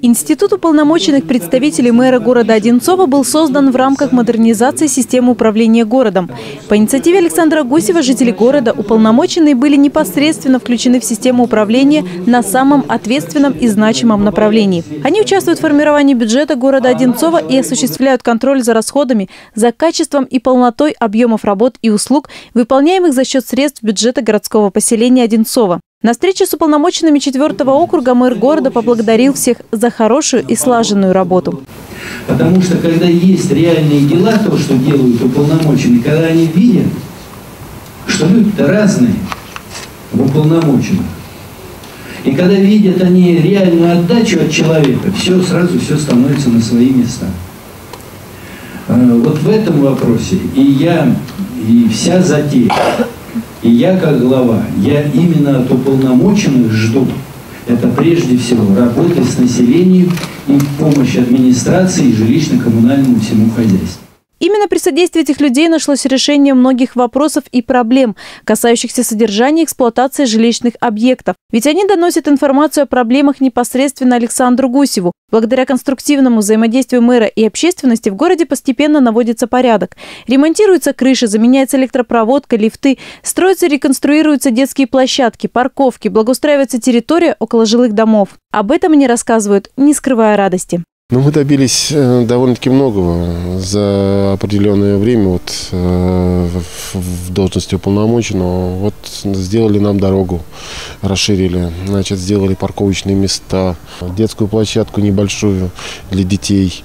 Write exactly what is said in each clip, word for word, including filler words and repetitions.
Институт уполномоченных представителей мэра города Одинцова был создан в рамках модернизации системы управления городом. По инициативе Александра Гусева жители города уполномоченные были непосредственно включены в систему управления на самом ответственном и значимом направлении. Они участвуют в формировании бюджета города Одинцова и осуществляют контроль за расходами, за качеством и полнотой объемов работ и услуг, выполняемых за счет средств бюджета городского поселения Одинцова. На встрече с уполномоченными четвёртого округа мэр города поблагодарил всех за хорошую и слаженную работу. Потому что когда есть реальные дела, то, что делают уполномоченные, когда они видят, что люди-то разные в уполномоченных, и когда видят они реальную отдачу от человека, все сразу все становится на свои места. Вот в этом вопросе и я, и вся затея, и я как глава, я именно от уполномоченных жду. Это прежде всего работы с населением и помощь администрации и жилищно-коммунальному всему хозяйству. Именно при содействии этих людей нашлось решение многих вопросов и проблем, касающихся содержания и эксплуатации жилищных объектов. Ведь они доносят информацию о проблемах непосредственно Александру Гусеву. Благодаря конструктивному взаимодействию мэра и общественности в городе постепенно наводится порядок. Ремонтируются крыши, заменяется электропроводка, лифты, строятся и реконструируются детские площадки, парковки, благоустраивается территория около жилых домов. Об этом они рассказывают, не скрывая радости. Ну, мы добились довольно-таки многого за определенное время вот, в должности уполномоченного. Вот сделали нам дорогу, расширили, значит, сделали парковочные места, детскую площадку небольшую для детей,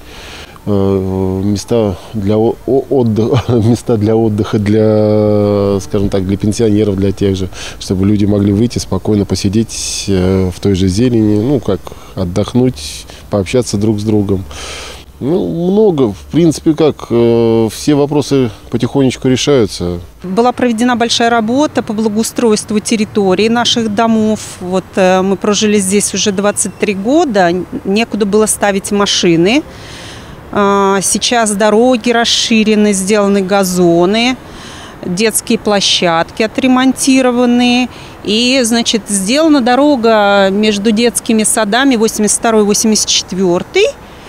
места для отдыха, места для отдыха, для, скажем так, для пенсионеров, для тех же, чтобы люди могли выйти спокойно посидеть в той же зелени, ну, как отдохнуть, пообщаться друг с другом. Ну, много. В принципе, как, э, все вопросы потихонечку решаются. Была проведена большая работа по благоустройству территории наших домов. Вот э, мы прожили здесь уже двадцать три года, некуда было ставить машины. Э, сейчас дороги расширены, сделаны газоны, детские площадки отремонтированы. И, значит, сделана дорога между детскими садами восемьдесят второй — восемьдесят четвёртый.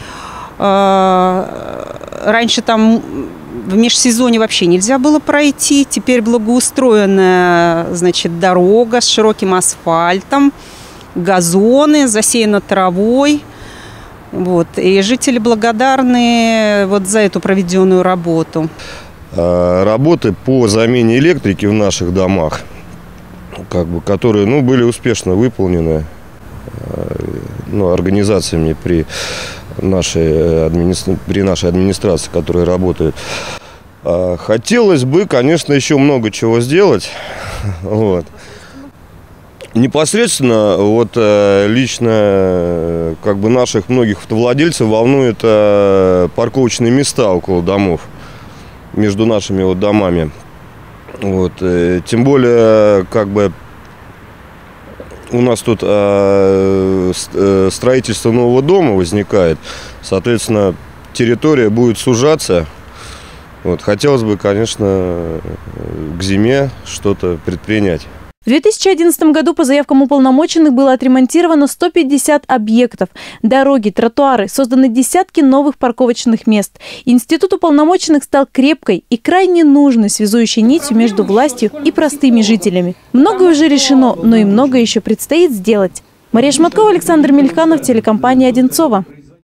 Раньше там в межсезонье вообще нельзя было пройти. Теперь благоустроенная, значит, дорога с широким асфальтом, газоны, засеяна травой. Вот. И жители благодарны вот за эту проведенную работу. Работы по замене электрики в наших домах, как бы, которые, ну, были успешно выполнены, ну, организациями при нашей, администра... при нашей администрации, которая работает. Хотелось бы, конечно, еще много чего сделать. Вот. Непосредственно вот лично как бы наших многих автовладельцев волнует парковочные места около домов, между нашими вот домами. Вот, тем более, как бы, у нас тут э, строительство нового дома возникает, соответственно, территория будет сужаться. Вот, хотелось бы, конечно, к зиме что-то предпринять. В две тысячи одиннадцатом году по заявкам уполномоченных было отремонтировано сто пятьдесят объектов, дороги, тротуары, созданы десятки новых парковочных мест. Институт уполномоченных стал крепкой и крайне нужной связующей нитью между властью и простыми жителями. Многое уже решено, но и многое еще предстоит сделать. Мария Шматкова, Александр Мелиханов, телекомпания Одинцова.